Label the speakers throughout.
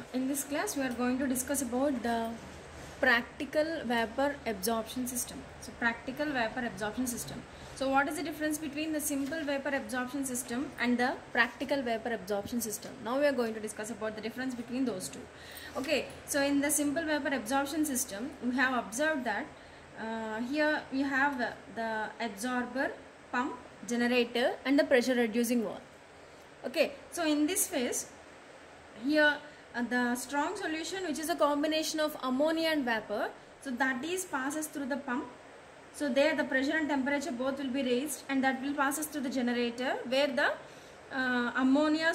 Speaker 1: In this class, we are going to discuss about the practical vapor absorption system. So, practical vapor absorption system. So, what is the difference between the simple vapor absorption system and the practical vapor absorption system? Now, we are going to discuss about the difference between those two. Okay, so in the simple vapor absorption system, we have observed that here we have the absorber, pump, generator, and the pressure reducing valve. Okay, so in this phase, here the strong solution, which is a combination of ammonia and vapor, so that is passes through the pump. So there the pressure and temperature both will be raised, and that will passes through the generator, where the ammonia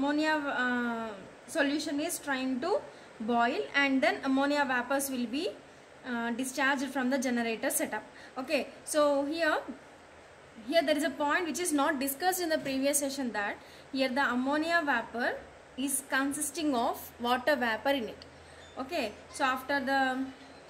Speaker 1: solution is trying to boil, and then ammonia vapors will be discharged from the generator setup. Okay, so here there is a point which is not discussed in the previous session, that here the ammonia vapor is consisting of water vapor in it. Okay, so after the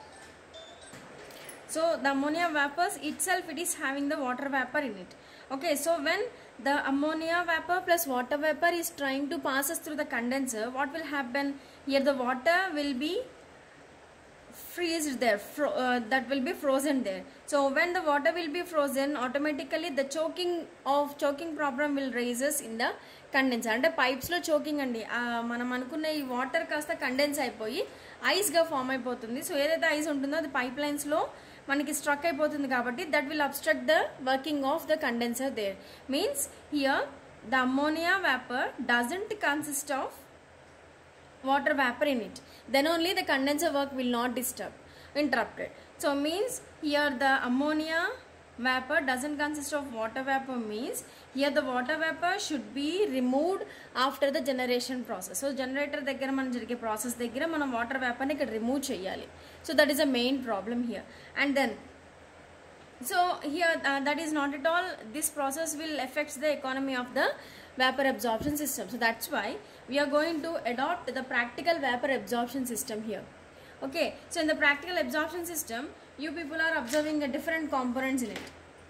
Speaker 1: ammonia vapors itself, it is having the water vapor in it. Okay, so when the ammonia vapor plus water vapor is trying to pass us through the condenser, what will happen? Here the water will be freezed there, that will be frozen there. So when the water will be frozen, automatically the choking problem will raises in the condenser. And pipes lo choking andi manam anukunna ee water kasta condense అయిపోయి ice ga form అయిపోతుంది. So ఏదైతే ice ఉంటుందో అది pipe lines లో మనకి struck అయిపోతుంది కాబట్టి that will obstruct the working of the condenser there. Means here the ammonia vapor doesn't consist of water vapor in it, then only the condenser work will not interrupted. So means here the ammonia vapor doesn't consist of water vapor, means here the water vapor should be removed after the generation process. So generator దగ్గర మనం జరిగే process దగ్గర మనం water vapor ని ఇక్కడ remove చేయాలి. So that is a main problem here. And then so here that is not at all, this process will affect the economy of the vapor absorption system. So that's why we are going to adopt the practical vapor absorption system here. Okay, so in the practical absorption system, you people are observing the different components in it.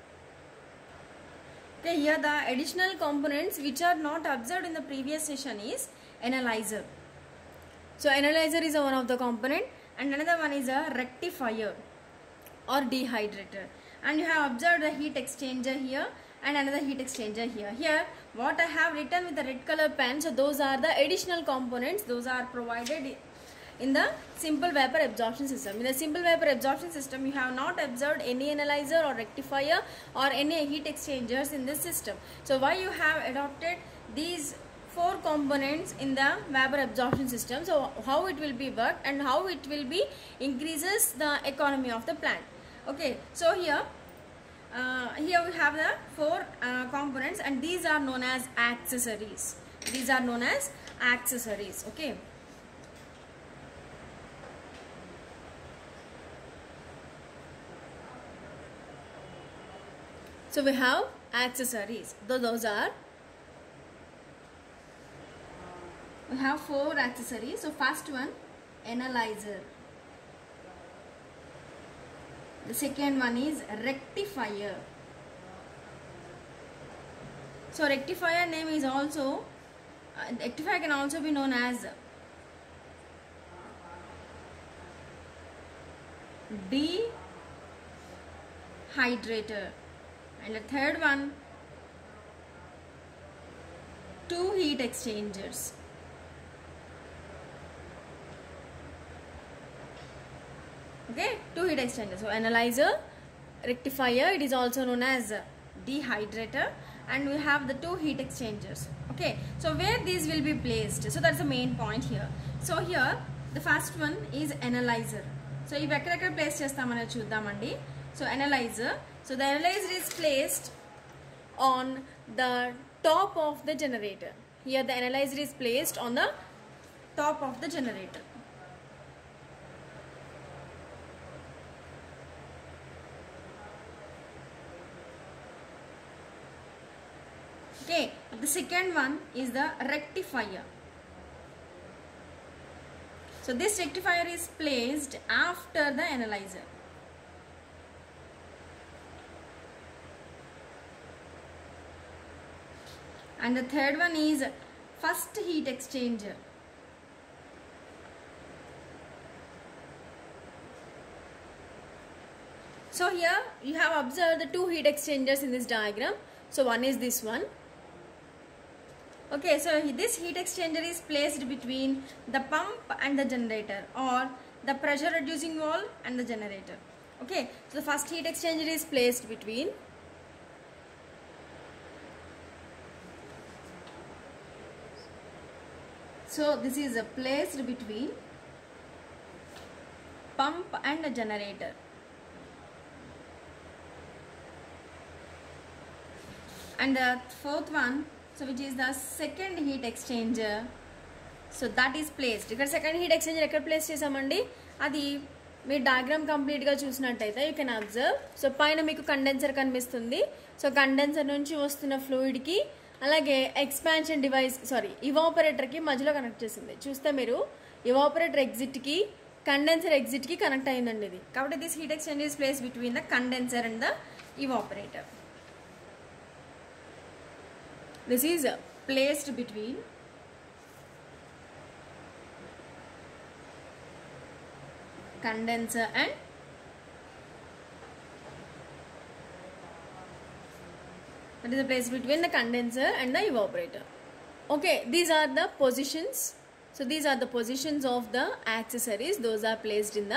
Speaker 1: Okay, here the additional components which are not observed in the previous session is analyzer. So analyzer is one of the component, and another one is a rectifier or dehydrator. And you have observed the heat exchanger here and another heat exchanger here. Here what I have written with the red color pen, so those are the additional components, those are provided in the simple vapor absorption system. In the simple vapor absorption system, you have not observed any analyzer or rectifier or any heat exchangers in this system. So why you have adopted these 4 components in the vapor absorption system? So how it will be worked and how it will be increases the economy of the plant. Okay, so here we have the 4 components, and these are known as accessories. These are known as accessories. Okay, so we have accessories. Those are, we have 4 accessories. So first one, analyzer. The second one is rectifier. So rectifier name is also, rectifier can also be known as dehydrator. And the third one, 2 heat exchangers. Okay, 2 heat exchangers. So analyzer, rectifier, it is also known as dehydrator, and we have the 2 heat exchangers. Okay, so where these will be placed? So that's the main point here. So here the first one is analyzer. So if ekkada place chestamane chuddamandi. So analyzer, so the analyzer is placed on the top of the generator. Here the analyzer is placed on the top of the generator. Okay, the second one is the rectifier. So this rectifier is placed after the analyzer. And the third one is first heat exchanger. So here you have observed the two heat exchangers in this diagram. So one is this one. Okay, so this heat exchanger is placed between the pump and the generator, or the pressure reducing valve and the generator. Okay, so the first heat exchanger is placed between placed between pump and a generator. And the fourth one, so which is the second heat exchanger, so that is placed. ఇక్కడ second heat exchanger ఎక్కడ place చేసామండి, అది మీరు diagram కంప్లీట్గా చూసినట్టయితే you can observe. So పైన మీకు condenser కనిపిస్తుంది. సో కండెన్సర్ నుంచి వస్తున్న ఫ్లూయిడ్కి అలాగే ఎక్స్పాన్షన్ డివైస్ ఇవాపరేటర్కి మధ్యలో కనెక్ట్ చేసింది. చూస్తే మీరు ఇవాపరేటర్ ఎగ్జిట్కి కండెన్సర్ ఎగ్జిట్కి కనెక్ట్ అయిందండి ఇది. కాబట్టి this heat exchanger is place between the condenser and the evaporator. This is placed between condenser and that is the place between the condenser and the evaporator. Okay, these are the positions. So these are the positions of the accessories. Those are placed in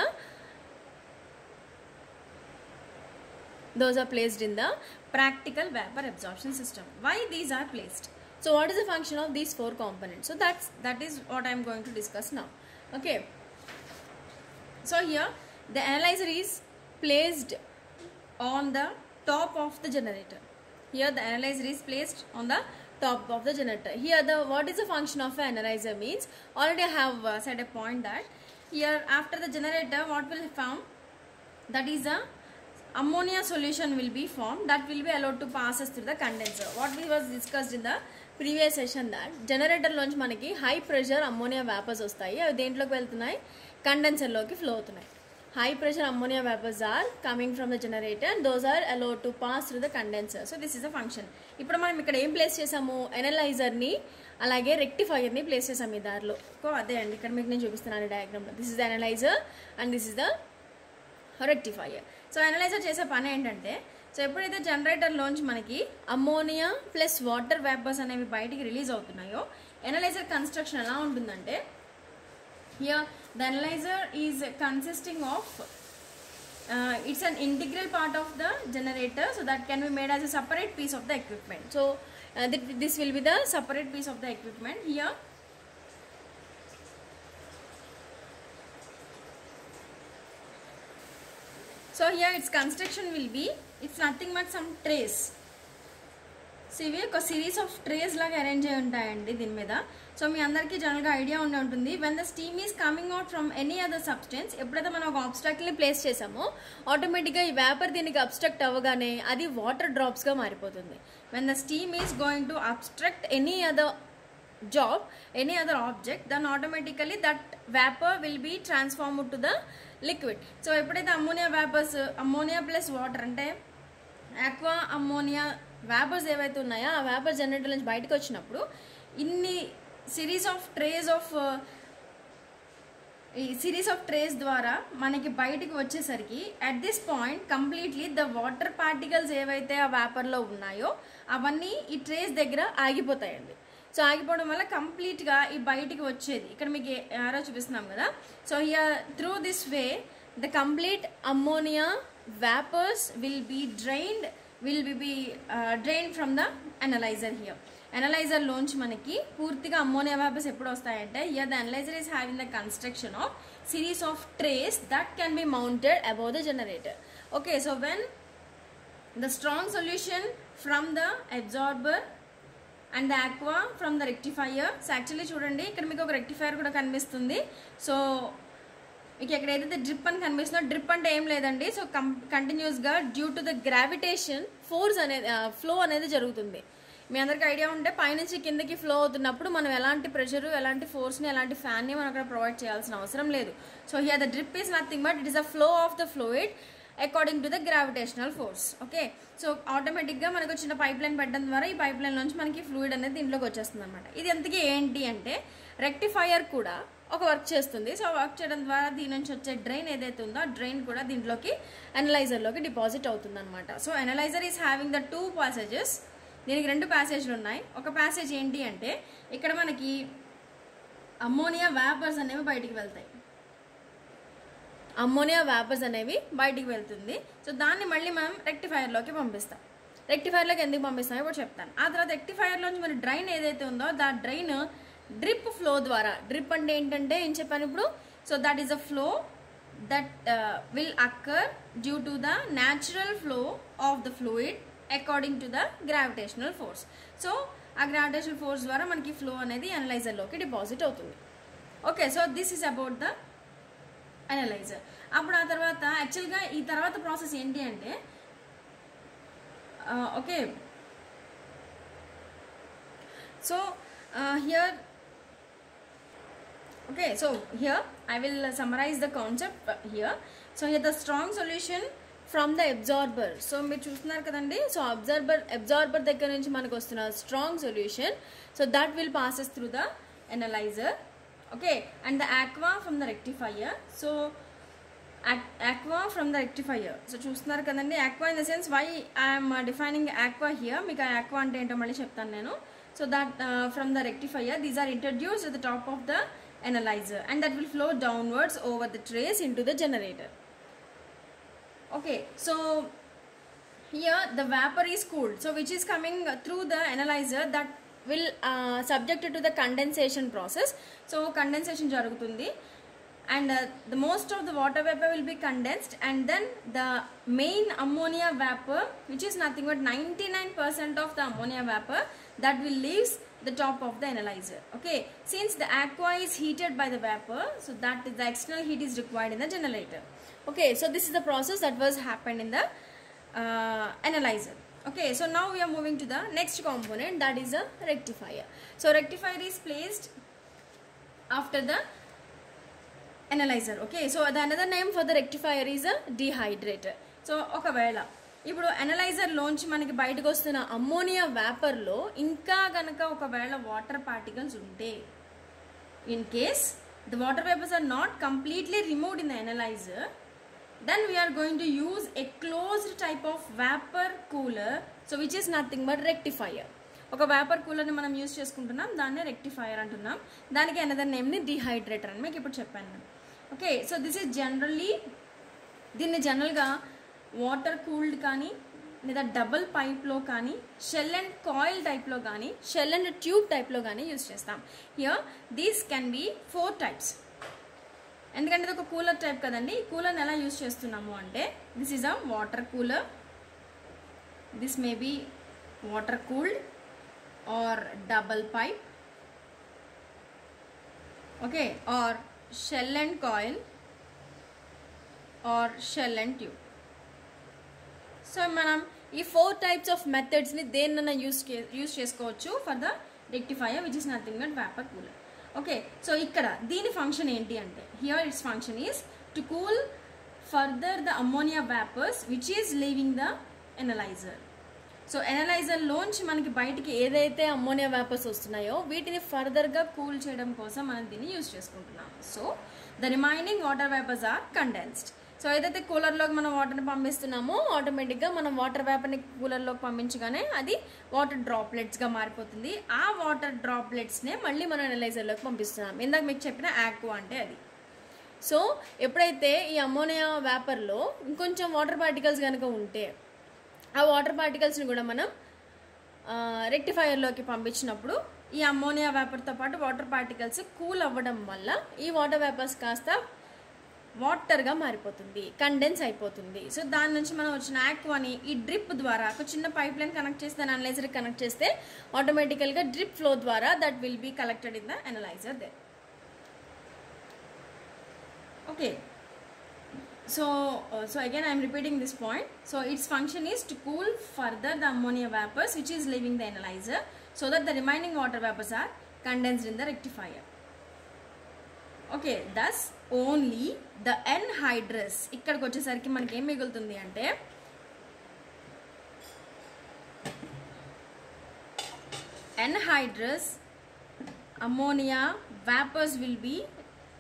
Speaker 1: the practical vapor absorption system. Why these are placed? So what is the function of these four components? So that is what I am going to discuss now. Okay, so here the analyzer is placed on the top of the generator. Here the analyzer is placed on the top of the generator. Here what is the function of an analyzer means, already I have said a point that here after the generator what will form, that is a ammonia solution will be formed that will be allowed to pass us through the condenser. What we was discussed in the previous session that generator లోంచి మనకి high pressure ammonia vapors వస్తాయి. అవి దేంట్లోకి వెళ్తున్నాయి, condenser లోకి flow అవుతున్నాయి. High pressure ammonia vapors are coming from the generator and those are allowed to pass through the condenser. So this is the function. ఇప్పుడు మనం ఇక్కడ ఏం ప్లేస్ చేసాము, ఎనలైజర్ ని అలాగే రెక్టిఫైయర్ ని ప్లేస్ చేసాము ఈ దారిలో. అదే అండి ఇక్కడ మీకు నేను చూపిస్తున్నాను డయాగ్రామ్ లో. This is the analyser and this is the rectifier. So analyser చేసే పని ఏంటంటే, సో ఎప్పుడైతే జనరేటర్లోంచి మనకి అమ్మోనియా ప్లస్ వాటర్ వేపర్స్ అనేవి బయటికి రిలీజ్ అవుతున్నాయో, ఎనలైజర్ కన్స్ట్రక్షన్ ఎలా ఉంటుందంటే, here the analyser is consisting of its an integral part of the generator, so that can be made as a separate piece of the equipment. So this will be the separate piece of the equipment. Here so here its construction will be, it's nothing but some trays. So ఇవి ఒక series of trays లాగా arrange అయి ఉంటాయండి దీని మీద. So మీ అందరికీ జనరల్గా idea ఉండి ఉంటుంది, when the steam is coming out from any other substance, ఎప్పుడైతే మనం ఒక ఆబ్స్ట్రాక్ట్ని ప్లేస్ చేసామో ఆటోమేటిక్గా ఈ వేపర్ దీనికి అబ్స్ట్రక్ట్ అవ్వగానే అది వాటర్ డ్రాప్స్గా మారిపోతుంది. When the steam is going to obstruct any other any other object, then automatically that vapor will be transformed to the liquid. So ఎప్పుడైతే అమ్మోనియా ప్లస్ వాటర్ అంటే ఆక్వా అమ్మోనియా వేపర్స్ ఏవైతే ఉన్నాయో ఆ vapour generator నుంచి బయటకు వచ్చినప్పుడు ఇన్ని series of trace ద్వారా మనకి బయటికి వచ్చేసరికి at this point completely the water particles ఏవైతే ఆ వేపర్లో ఉన్నాయో అవన్నీ ఈ ట్రేస్ దగ్గర ఆగిపోతాయండి. సో ఆగిపోవడం వల్ల కంప్లీట్గా ఈ బయటికి వచ్చేది ఇక్కడ మీకు యారో చూపిస్తున్నాం కదా. So here through this way the complete ammonia vapours will be drained from the analyser. Here analyser లోంచి మనకి పూర్తిగా అమ్మోనియా వేపర్స్ ఎప్పుడు వస్తాయంటే, here the analyser is having the construction of series of trays that can be mounted above the generator. Okay, so when the strong solution from the absorber and the aqua from the rectifier. So actually చూడండి ఇక్కడ మీకు ఒక rectifier కూడా కనిపిస్తుంది. So మీకు ఎక్కడ ఏదైతే drip అని కనిపిస్తుందో, డ్రిప్ అంటే ఏం లేదండి, సో కంటిన్యూస్గా due to the gravitation force అనేది ఫ్లో అనేది జరుగుతుంది. మీ అందరికీ ఐడియా ఉంటే పైనుంచి కిందకి ఫ్లో అవుతున్నప్పుడు మనం ఎలాంటి ప్రెషరు, ఎలాంటి ఫోర్స్ని, ఎలాంటి ఫ్యాన్ని మనం అక్కడ ప్రొవైడ్ చేయాల్సిన అవసరం లేదు. So here the drip is nothing but it is a flow of the fluid according to the gravitational force. Okay, so ఆటోమేటిక్గా మనకు వచ్చిన పైప్ లైన్ పెట్టడం ద్వారా ఈ పైప్ లైన్ నుంచి మనకి ఫ్లూయిడ్ అనేది దీంట్లోకి వచ్చేస్తుంది అనమాట. ఇది ఎంతకీ ఏంటి అంటే, రెక్టిఫైయర్ కూడా ఒక వర్క్ చేస్తుంది. సో వర్క్ చేయడం ద్వారా దీని నుంచి వచ్చే డ్రైన్ ఏదైతే ఉందో ఆ డ్రైన్ కూడా దీంట్లోకి అనలైజర్లోకి డిపాజిట్ అవుతుంది అనమాట. So analyser is having the 2 passages. దీనికి 2 ప్యాసేజ్లు ఉన్నాయి. ఒక ప్యాసేజ్ ఏంటి అంటే ఇక్కడ మనకి అమ్మోనియా వేపర్స్ అనేవి బయటికి వెళ్తాయి. అమ్మోనియా వేపర్స్ అనేవి బయటికి వెళ్తుంది. సో దాన్ని మళ్ళీ మనం రెక్టిఫైర్లోకి పంపిస్తాం. రెక్టిఫైర్లోకి ఎందుకు పంపిస్తామో ఇప్పుడు చెప్తాను. ఆ తర్వాత రెక్టిఫైర్లోంచి మరి డ్రైన్ ఏదైతే ఉందో దా డ్రైన్ డ్రిప్ ఫ్లో ద్వారా, డ్రిప్ అంటే ఏంటంటే ఏం చెప్పాను ఇప్పుడు, so that is a flow that will occur due to the natural flow of the fluid according to the gravitational force. So ఆ గ్రావిటేషనల్ ఫోర్స్ ద్వారా మనకి ఫ్లో అనేది అనలైజర్లోకి డిపాజిట్ అవుతుంది. Okay, so this is about the analyser. అప్పుడు ఆ తర్వాత యాక్చువల్గా ఈ తర్వాత ప్రాసెస్ ఏంటి అంటే okay, so here okay, so here I will summarize the concept here. So here the strong solution from the absorber. So మీరు చూస్తున్నారు కదండి, సో అబ్జార్బర్ దగ్గర నుంచి మనకు వస్తున్న strong solution, so that will passes through the analyzer. Okay, and the aqua from the rectifier. So aqua from the rectifier. So చూస్తున్నారు కదండి, aqua in the sense why I am defining aqua here. మీకు aqua అంటే ఏంటో మళ్ళీ చెప్తాను నేను. So that from the rectifier these are introduced at the top of the analyzer and that will flow downwards over the trays into the generator. Okay, so here the vapor is cooled, so which is coming through the analyzer, that will subjected to the condensation process. So condensation jarugutundi and the most of the water vapor will be condensed, and then the main ammonia vapor, which is nothing but 99% of the ammonia vapor, that will leaves the top of the analyzer. Okay, since the aqua is heated by the vapor, so that is the external heat is required in the generator. Okay, so this is the process that was happened in the analyzer. Okay, so now we are moving to the next component, that is a rectifier. So rectifier is placed after the analyzer. Okay, so the another name for the rectifier is a dehydrator. So okavela ఇప్పుడు అనలైజర్లోంచి మనకి బయటకు వస్తున్న ammonia వేపర్లో ఇంకా గనక ఒకవేళ water particles ఉంటే, in case the water vapours are not completely removed in the analyser, then we're going to use a closed type of vapour cooler, so which is nothing but rectifier. ఒక vapour కూలర్ని మనం use చేసుకుంటున్నాం, దాన్నే rectifier అంటున్నాం. దానికి another నేమ్ని డిహైడ్రేటర్ అని మీకు ఇప్పుడు చెప్పాను. Okay, so this is generally, దీన్ని జనరల్గా వాటర్ కూల్డ్ కానీ లేదా డబుల్ పైప్లో కానీ షెల్ అండ్ కాయిల్ టైప్లో కానీ షెల్ అండ్ ట్యూబ్ టైప్లో కానీ యూజ్ చేస్తాం. Here these can be 4 types. ఎందుకంటే ఇది ఒక కూలర్ టైప్ కదండి. ఈ కూలర్ని ఎలా యూజ్ చేస్తున్నాము అంటే, this is a water cooler, this may be water cooled or double pipe, okay, or shell and coil or shell and tube. So మనం ఈ 4 types ఆఫ్ మెథడ్స్ని దేన్నైనా యూజ్ చేసుకోవచ్చు for the rectifier, which is nothing but vapour cooler. Okay, so ఇక్కడ దీని function ఏంటి అంటే, here its function is to cool further the ammonia vapours which is leaving the analyser. So అనలైజర్లోంచి మనకి బయటికి ఏదైతే అమ్మోనియా వేపర్స్ వస్తున్నాయో వీటిని ఫర్దర్గా కూల్ చేయడం కోసం మనం దీన్ని యూజ్ చేసుకుంటున్నాము. So the remaining water vapours are condensed. So ఏదైతే కూలర్లోకి మనం వాటర్ని పంపిస్తున్నామో ఆటోమేటిక్గా మనం వాటర్ వేపర్ని కూలర్లోకి పంపించగానే అది వాటర్ డ్రాప్లెట్స్గా మారిపోతుంది. ఆ వాటర్ డ్రాప్లెట్స్నే మళ్ళీ మనం అనలైజర్లోకి పంపిస్తున్నాం. ఇందాక మీకు చెప్పిన ఆక్వా అంటే అది. సో ఎప్పుడైతే ఈ అమ్మోనియా వేపర్లో ఇంకొంచెం వాటర్ పార్టికల్స్ కనుక ఉంటే ఆ వాటర్ పార్టికల్స్ని కూడా మనం రెక్టిఫైయర్లోకి పంపించినప్పుడు ఈ అమ్మోనియా వేపర్తో పాటు వాటర్ పార్టికల్స్ కూల్ అవ్వడం వల్ల ఈ వాటర్ వేపర్స్ కాస్త వాటర్గా మారిపోతుంది, కండెన్స్ అయిపోతుంది. సో దాని నుంచి మనం వచ్చిన ఆక్వాని ఈ డ్రిప్ ద్వారా ఒక చిన్న పైప్ లైన్ కనెక్ట్ చేస్తే దాని అనలైజర్కి కనెక్ట్ చేస్తే ఆటోమేటికల్గా డ్రిప్ ఫ్లో ద్వారా that will be collected in the analyser దే. Okay, so again I am repeating this point. So its function is to cool further the ammonia vapors which is leaving the analyzer, so that the remaining water vapors are condensed in the rectifier. Okay, thus only the anhydrous ikkadiki vachesariki manaki em migulutundi ante anhydrous ammonia vapors will be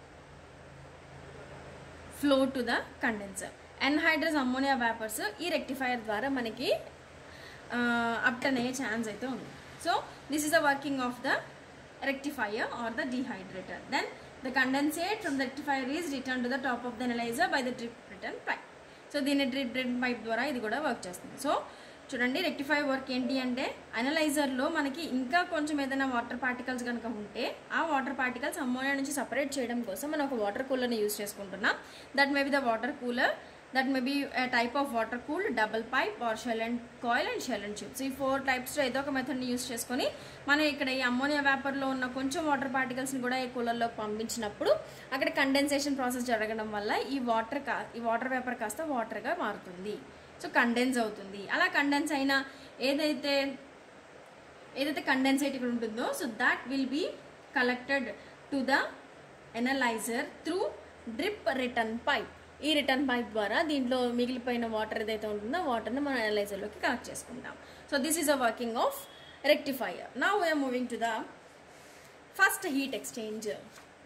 Speaker 1: flow to the condenser. Anhydrous ammonia vapours ఈ rectifier ద్వారా మనకి upturn అయ్యే chance అయితే ఉంది. So this is the working of the rectifier or the dehydrator. Then the condensate from the rectifier is returned to the top of the analyzer by the drip return pipe. So దీని drip pipe ద్వారా ఇది కూడా work చేస్తుంది. So చూడండి, rectifier work ఏంటి అంటే అనలైజర్లో మనకి ఇంకా కొంచెం ఏదైనా వాటర్ పార్టికల్స్ కనుక ఉంటే ఆ వాటర్ పార్టికల్స్ అమ్మోనియా నుంచి సపరేట్ చేయడం కోసం మనం ఒక వాటర్ కూలర్ని యూజ్ చేసుకుంటున్నాం. That may be the water cooler, that may be a type of water cooled double pipe or shell and coil and shell and tube. So ఈ 4 types లో ఏదో ఒక మెథడ్ని యూజ్ చేసుకొని మనం ఇక్కడ ఈ అమ్మోనియా వేపర్లో ఉన్న కొంచెం వాటర్ పార్టికల్స్ని కూడా ఈ కూలర్లోకి పంపించినప్పుడు అక్కడ కండెన్సేషన్ ప్రాసెస్ జరగడం వల్ల ఈ వాటర్ వేపర్ కాస్త వాటర్గా మారుతుంది. సో కండెన్స్ అవుతుంది. అలా కండెన్స్ అయిన ఏదైతే కండెన్సేట్ ఇక్కడ ఉంటుందో so that will be collected to the analyser through drip return pipe. ఈ రిటర్న్ పైప్ ద్వారా దీంట్లో మిగిలిపోయిన వాటర్ ఏదైతే ఉంటుందో వాటర్ని మనం అనలైజర్లోకి కనెక్ట్ చేసుకుంటాం. So this is a working of rectifier. Now we are moving to the first heat exchanger.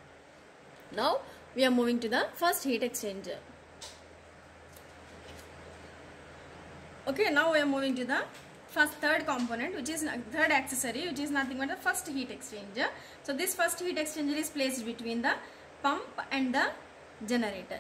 Speaker 1: Okay, now we are moving to the third component, which is third accessory, which is nothing but the first heat exchanger. So this first heat exchanger is placed between the pump and the generator.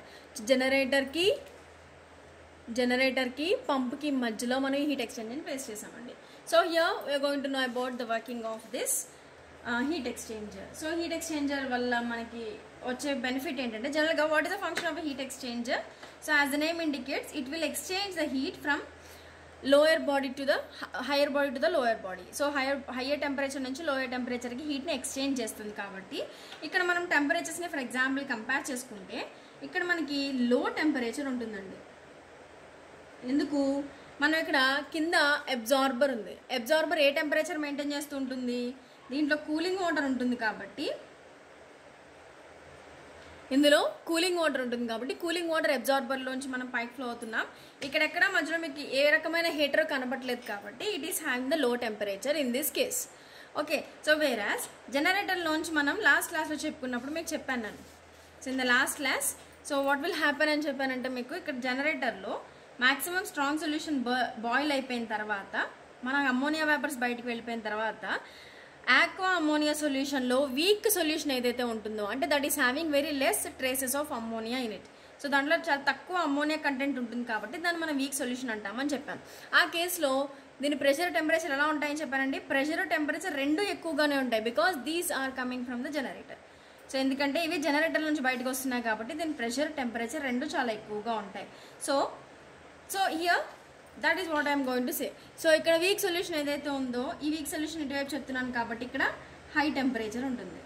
Speaker 1: Generator ki pump ki మధ్యలో మనం heat exchanger ని place చేసామండి. So here we are going to know about the working of this heat exchanger. So heat exchanger వల్ల మనకి వచ్చే benefit ఏంటంటే general గా what is the function of heat exchanger? So as the name indicates it will exchange the heat from lower body to the higher body to the lower body. So higher temperature నుంచి lower టెంపరేచర్కి హీట్ని exchange చేస్తుంది. కాబట్టి ఇక్కడ మనం టెంపరేచర్స్ని for example compare చేసుకుంటే ఇక్కడ మనకి లో టెంపరేచర్ ఉంటుందండి. ఎందుకు? మనం ఇక్కడ కింద అబ్జార్బర్ ఉంది. అబ్జార్బర్ ఏ టెంపరేచర్ మెయింటైన్ చేస్తూ ఉంటుంది? దీంట్లో కూలింగ్ వాటర్ ఉంటుంది కాబట్టి ఇందులో కూలింగ్ వాటర్ ఉంటుంది కాబట్టి కూలింగ్ వాటర్ అబ్జార్బర్లోంచి మనం పైకి ఫ్లో అవుతున్నాం. ఇక్కడెక్కడ మధ్యలో మీకు ఏ రకమైన హీటర్ కనబడలేదు కాబట్టి it is having the low temperature in this case. Okay, so whereas జనరేటర్లోంచి మనం లాస్ట్ క్లాస్లో చెప్పుకున్నప్పుడు మీకు చెప్పాను నేను. So in the last class so what will happen అని చెప్పానంటే మీకు ఇక్కడ జనరేటర్లో మ్యాక్సిమం స్ట్రాంగ్ సొల్యూషన్ బాయిల్ అయిపోయిన తర్వాత మన అమ్మోనియా వేపర్స్ బయటకు వెళ్ళిపోయిన తర్వాత ఆక్వా అమ్మోనియా సొల్యూషన్లో వీక్ సొల్యూషన్ ఏదైతే ఉంటుందో అంటే that is having very less traces of ammonia in it. So దాంట్లో చాలా తక్కువ అమ్మోనియా కంటెంట్ ఉంటుంది కాబట్టి దాన్ని మనం వీక్ సొల్యూషన్ అంటామని చెప్పాను. ఆ కేసులో దీని ప్రెషర్ టెంపరేచర్ ఎలా ఉంటాయని చెప్పానండి. ప్రెషర్ టెంపరేచర్ రెండు ఎక్కువగానే ఉంటాయి because these are coming from the generator. So ఎందుకంటే ఇవి జనరేటర్ నుంచి బయటకు వస్తున్నాయి కాబట్టి దీని ప్రెషర్ టెంపరేచర్ రెండు చాలా ఎక్కువగా ఉంటాయి. So here that is what I'm going to say. So ఇక్కడ వీక్ సొల్యూషన్ ఏదైతే ఉందో ఈ వీక్ సొల్యూషన్ ఇటువైపు చెప్తున్నాను కాబట్టి ఇక్కడ హై టెంపరేచర్ ఉంటుంది.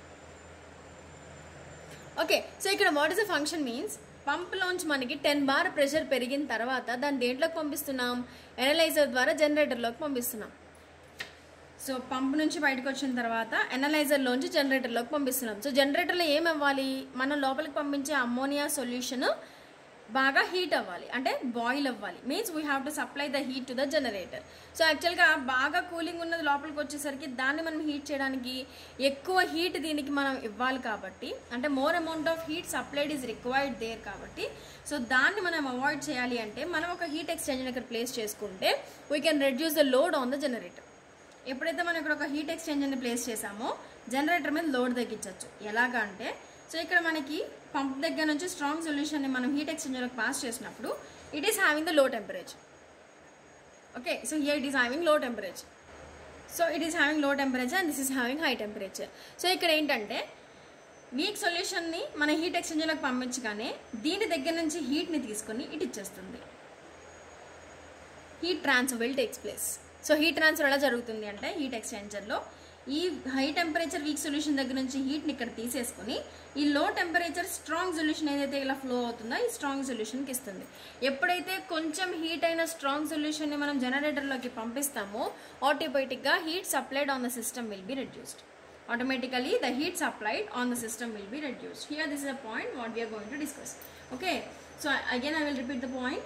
Speaker 1: ఓకే, సో ఇక్కడ what is the function means పంప్లోంచి మనకి 10 బార్ ప్రెషర్ పెరిగిన తర్వాత దాన్ని దేంట్లోకి పంపిస్తున్నాం? ఎనలైజర్ ద్వారా జనరేటర్లోకి పంపిస్తున్నాం. సో పంప్ నుంచి బయటకు వచ్చిన తర్వాత ఎనలైజర్లోంచి జనరేటర్లోకి పంపిస్తున్నాం. సో జనరేటర్లో ఏమవ్వాలి? మనం లోపలికి పంపించే అమ్మోనియా సొల్యూషన్ బాగా హీట్ అవ్వాలి అంటే బాయిల్ అవ్వాలి. Means we have to supply the heat to the generator. So యాక్చువల్గా బాగా కూలింగ్ ఉన్నది లోపలికి వచ్చేసరికి దాన్ని మనం హీట్ చేయడానికి ఎక్కువ హీట్ దీనికి మనం ఇవ్వాలి కాబట్టి అంటే more amount of heat supplied is required there కాబట్టి సో దాన్ని మనం అవాయిడ్ చేయాలి అంటే మనం ఒక హీట్ ఎక్స్చేంజర్ ఇక్కడ ప్లేస్ చేసుకుంటే we can reduce the load on the generator. ఎప్పుడైతే మనం ఇక్కడ ఒక హీట్ ఎక్స్చేంజర్ని ప్లేస్ చేసామో జనరేటర్ మీద లోడ్ తగ్గించవచ్చు. ఎలాగా అంటే సో ఇక్కడ మనకి పంప్ దగ్గర నుంచి స్ట్రాంగ్ సొల్యూషన్ని మనం హీట్ ఎక్స్చేంజర్లోకి పాస్ చేసినప్పుడు it is having the low temperature. Okay, so here it is having low temperature. So it is having low temperature and this is having high temperature. So ఇక్కడ ఏంటంటే week సొల్యూషన్ని మన heat ఎక్స్చేంజర్లోకి పంపించగానే దీని దగ్గర నుంచి హీట్ని తీసుకొని ఇటు ఇచ్చేస్తుంది. Heat transfer will takes place. So heat transfer ఎలా జరుగుతుంది అంటే హీట్ ఎక్స్చేంజర్లో ఈ హై టెంపరేచర్ వీక్ సొల్యూషన్ దగ్గర నుంచి హీట్ని ఇక్కడ తీసేసుకొని ఈ లో టెంపరేచర్ స్ట్రాంగ్ సొల్యూషన్ ఏదైతే ఇలా ఫ్లో అవుతుందో ఈ స్ట్రాంగ్ సొల్యూషన్కి ఇస్తుంది. ఎప్పుడైతే కొంచెం హీట్ అయిన స్ట్రాంగ్ సొల్యూషన్ని మనం జనరేటర్లోకి పంపిస్తామో ఆటోమేటిక్గా heat supplied on the system will be reduced. Automatically the heat supplied on the system will be reduced. Here this is a point what we are going to discuss. Okay, so again I will repeat the point.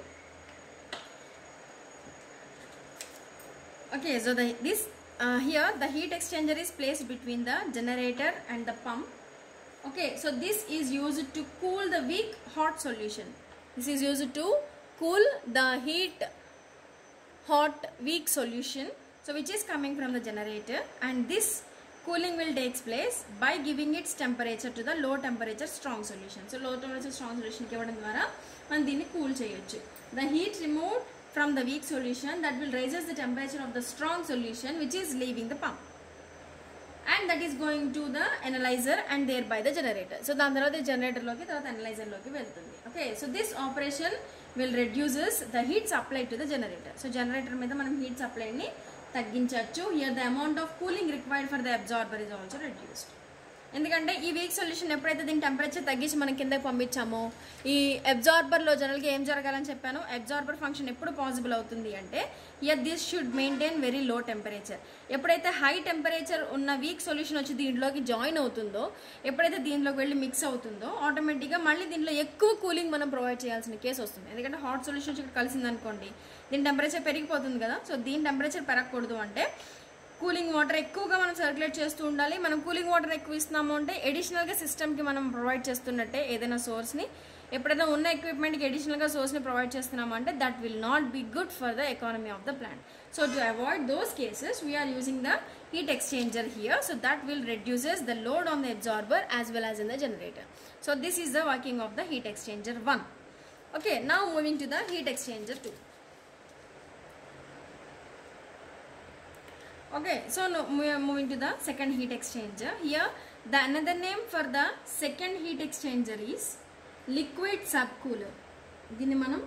Speaker 1: Okay, so here the heat exchanger is placed between the generator and the pump Okay, so this is used to cool the weak hot solution. This is used to cool the heat hot weak solution, so which is coming from the generator, and this cooling will takes place by giving its temperature to the low temperature strong solution. So low temperature strong solution ki ivadam dwara man deenni cool cheyochu. The heat removed from the weak solution that will raises the temperature of the strong solution which is leaving the pump, and that is going to the analyzer and thereby the generator. So దాని తర్వాత generator లోకి తర్వాత analyzer లోకి వెళ్తుంది. Okay, so this operation will reduces the heat supply to the generator. So generator మీద మనం heat supply ని తగ్గించవచ్చు. Here the amount of cooling required for the absorber is also reduced. ఎందుకంటే ఈ వీక్ సొల్యూషన్ ఎప్పుడైతే దీని టెంపరేచర్ తగ్గించి మనం కిందకి పంపించామో, ఈ అబ్జార్బర్లో జనరల్గా ఏం జరగాలని చెప్పాను, అబ్జార్బర్ ఫంక్షన్ ఎప్పుడు పాసిబుల్ అవుతుంది అంటే this should maintain very low temperature. ఎప్పుడైతే హై టెంపరేచర్ ఉన్న వీక్ సొల్యూషన్ వచ్చి దీంట్లోకి జాయిన్ అవుతుందో, ఎప్పుడైతే దీంట్లోకి వెళ్ళి మిక్స్ అవుతుందో, ఆటోమేటిక్గా మళ్ళీ దీంట్లో ఎక్కువ కూలింగ్ మనం ప్రొవైడ్ చేయాల్సిన కేసు వస్తుంది. ఎందుకంటే హాట్ సొల్యూషన్ ఇక్కడ కలిసిందనుకోండి, దీని టెంపరేచర్ పెరిగిపోతుంది కదా. సో దీని టెంపరేచర్ పెరగకూడదు అంటే కూలింగ్ వాటర్ ఎక్కువగా మనం సర్క్యులేట్ చేస్తూ ఉండాలి. మనం కూలింగ్ వాటర్ ఎక్కువ ఇస్తున్నాము అంటే అడిషనల్గా సిస్టమ్కి మనం ప్రొవైడ్ చేస్తున్నట్టే ఏదైనా సోర్స్ని, ఎప్పుడైనా ఉన్న ఎక్విప్మెంట్కి అడిషనల్గా సోర్స్ని ప్రొవైడ్ చేస్తున్నాము అంటే that will not be good for the economy of the plant. So to avoid those cases we are using the heat exchanger here, so that will reduces the load on the absorber as well as in the generator. So this is the working of the heat exchanger 1. Okay, now moving to the heat exchanger 2. Okay, so now we are moving to the second heat exchanger. Here the another name for the second heat exchanger is liquid subcooler. దీన్ని మనం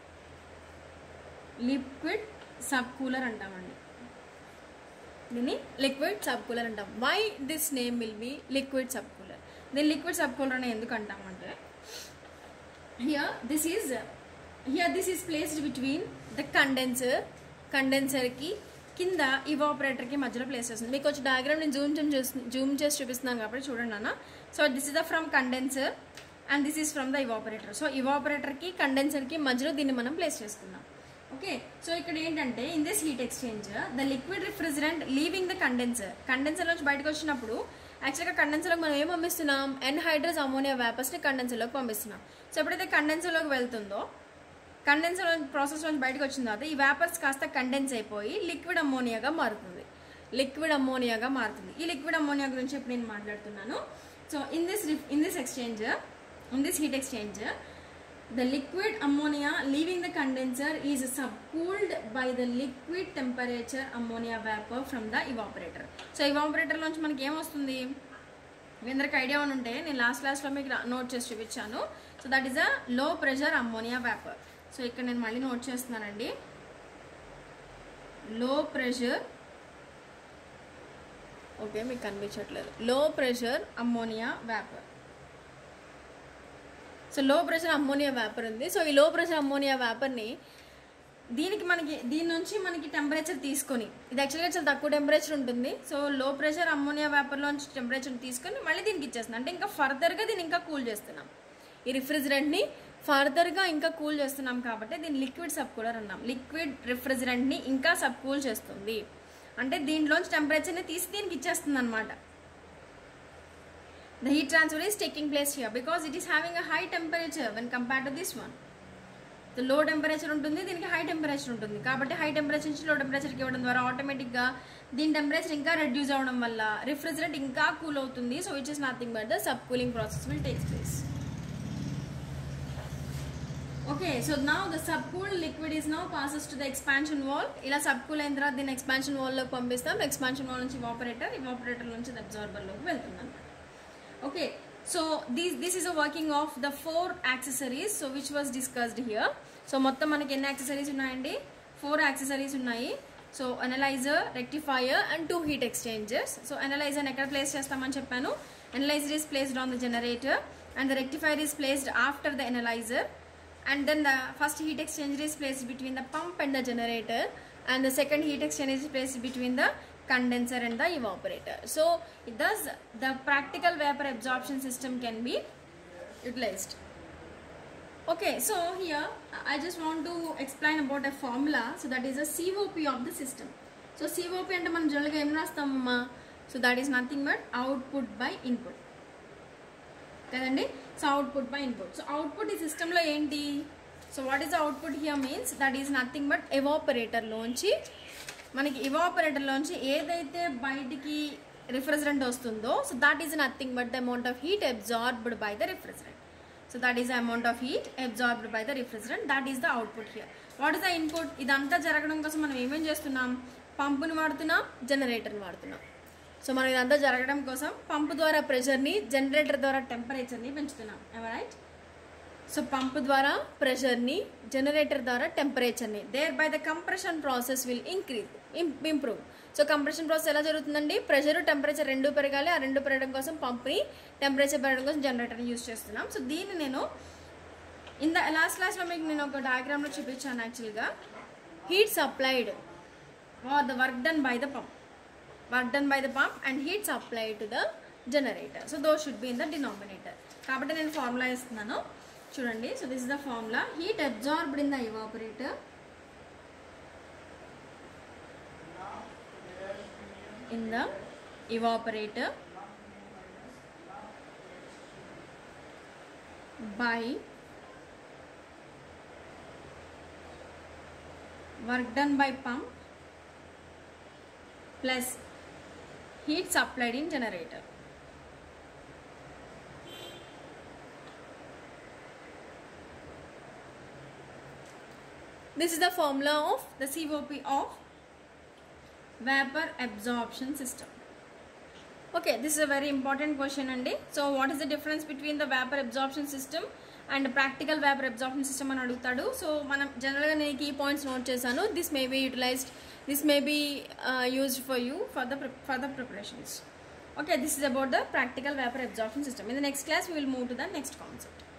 Speaker 1: liquid సబ్కూలర్ అంటామండి. దీన్ని liquid subcooler అంటాం. Why this name will be liquid subcooler? దీన్ని liquid subcooler అని ఎందుకు అంటామంటే here this is placed between the కండెన్సర్కి కింద ఇవాపరేటర్కి మధ్యలో ప్లేస్ చేస్తుంది. మీకు వచ్చి డయాగ్రామ్ నేను జూమ్ చేసి చూపిస్తున్నాను కాబట్టి చూడండి అన్న. So this is the from condenser and this is from the evaporator. So ఇవాపరేటర్కి కండెన్సర్కి మధ్యలో దీన్ని మనం ప్లేస్ చేసుకున్నాం. ఓకే, సో ఇక్కడ ఏంటంటే in this heat exchanger the liquid refrigerant leaving the condenser నుంచి బయటకు వచ్చినప్పుడు యాక్చువల్గా కండెన్సర్లోకి మనం ఏం పంపిస్తున్నాం, ఎన్హైడ్రస్ అమోనియా వేపర్స్ని కండెన్సర్లోకి పంపిస్తున్నాం. సో ఎప్పుడైతే కండెన్సర్లోకి వెళ్తుందో, కండెన్సర్ ప్రాసెస్ నుంచి బయటకు వచ్చిన తర్వాత ఈ వేపర్స్ కాస్త కండెన్స్ అయిపోయి లిక్విడ్ అమోనియాగా మారుతుంది. ఈ లిక్విడ్ అమోనియా గురించి ఇప్పుడు నేను మాట్లాడుతున్నాను. So in this heat exchanger the liquid ammonia leaving the condenser is subcooled by the liquid temperature ammonia vapor from the evaporator. So evaporator లోంచి మనకి ఏం వస్తుంది, మీ అందరికి ఐడియా ఉంటే నేను లాస్ట్ క్లాస్లో మీకు నోట్ చేసి చూపించాను. సో దట్ ఈస్ అ లో ప్రెషర్ అమ్మోనియా వేపర్. సో ఇక్కడ నేను మళ్ళీ నోట్ చేస్తున్నానండి. లో ప్రెషర్, ఓకే మీకు కనిపించట్లేదు, low pressure ammonia vapour. So low pressure ammonia vapour ఉంది. సో ఈ లో ప్రెషర్ అమ్మోనియా వేపర్ని దీని నుంచి మనకి టెంపరేచర్ తీసుకొని, ఇది యాక్చువల్గా చాలా తక్కువ టెంపరేచర్ ఉంటుంది. So low pressure ammonia వేపర్లోంచి temperature తీసుకొని మళ్ళీ దీనికి ఇచ్చేస్తున్నాం. అంటే ఇంకా ఫర్దర్గా దీన్ని ఇంకా కూల్ చేస్తున్నాం. ఈ రిఫ్రిజరెంట్ని ఫర్దర్గా ఇంకా కూల్ చేస్తున్నాం కాబట్టి దీన్ని లిక్విడ్ సబ్కూలర్ అన్నాం. లిక్విడ్ రిఫ్రిజరెంట్ని ఇంకా సబ్కూల్ చేస్తుంది అంటే దీంట్లోంచి టెంపరేచర్ని తీసి దీనికి ఇచ్చేస్తుంది అనమాట. The heat transfer is taking place here because it is having a high temperature when compared to this one. The low temperature ఉంటుంది, దీనికి హై టెంపరేచర్ ఉంటుంది. కాబట్టి హై టెంపరేచర్ నుంచి లో టెంపరేచర్కి ఇవ్వడం ద్వారా ఆటోమేటిక్గా దీని టెంపరేచర్ ఇంకా రెడ్యూస్ అవ్వడం వల్ల రిఫ్రిజరెంట్ ఇంకా కూల్ అవుతుంది. So which is nothing but the sub cooling process will take place. Okay, so now the sub cooled liquid is now passes to the expansion valve. ఇలా సబ్ కూల్ అయిన తర్వాత దీన్ని expansion వాల్లోకి పంపిస్తాం. Expansion wall నుంచి ఇవాపరేటర్ నుంచి అబ్జార్బర్లోకి వెళ్తుంది అన్నమాట. Okay, so this is a working of the 4 accessories so which was discussed here. So మొత్తం మనకి ఎన్ని యాక్సెసరీస్ ఉన్నాయండి, 4 యాక్సెసరీస్ ఉన్నాయి. So analyser, rectifier and 2 heat exchangers. So అనలైజర్ని ఎక్కడ ప్లేస్ చేస్తామని చెప్పాను. Analyser is placed on the generator and the rectifier is placed after the analyser, and then the first heat exchanger is placed between the pump and the generator, and the second heat exchanger is placed between the condenser and the evaporator. So thus the practical vapor absorption system can be utilized. Okay, so here I just want to explain about a formula. So that is a COP of the system. So COP ante మనం జనరల్గా ఏం రాస్తామమ్మా, so that is nothing but output by input. కదండి. So output by input. So output ఈ సిస్టంలో ఏంటి? So what is the output here means that is nothing but ఎవాపరేటర్లోంచి మనకి ఎవాపరేటర్లోంచి ఏదైతే బయటికి రిఫ్రిజరెంట్ వస్తుందో so that is nothing but the amount of heat absorbed by the refrigerant. So that is the amount of heat absorbed by the refrigerant. That is the output here. What is the input? ఇదంతా జరగడం కోసం మనం ఏమేం చేస్తున్నాం? పంపుని వాడుతున్నాం, జనరేటర్ని వాడుతున్నాం. So మనం ఇదంతా జరగడం కోసం పంపు ద్వారా ప్రెషర్ని, జనరేటర్ ద్వారా టెంపరేచర్ని పెంచుతున్నాం. రైట్? సో పంపు ద్వారా ప్రెషర్ని, జనరేటర్ ద్వారా టెంపరేచర్ని. There by the compression process will improve. So compression process ఎలా జరుగుతుందండి? ప్రెషర్, టెంపరేచర్ రెండు పెరగాలి. ఆ రెండు పెరగడం కోసం పంప్ని, టెంపరేచర్ పెరగడం కోసం జనరేటర్ని యూజ్ చేస్తున్నాం. సో దీన్ని నేను లాస్ట్ క్లాస్లో మీకు నేను ఒక డయాగ్రామ్లో చూపించాను. యాక్చువల్గా heat supplied or the work done by the pump and heat supplied to the generator. So those should be in the denominator. కాబట్టి నేను ఫార్ములా ఇస్తున్నాను చూడండి. So this is the formula. Heat absorbed in the evaporator by work done by pump plus heat supplied in generator. This is the formula of the COP of vapor absorption system. Okay, this is a very important question andi. So what is the difference between the vapor absorption system and practical vapor absorption system అని అడుగుతాడు. So మనం జనరల్గా నేను key points note చేశాను. This may be utilised, this may be used for you for the preparations. Okay, this is about the practical vapor absorption system. In the next class we will move to the next concept.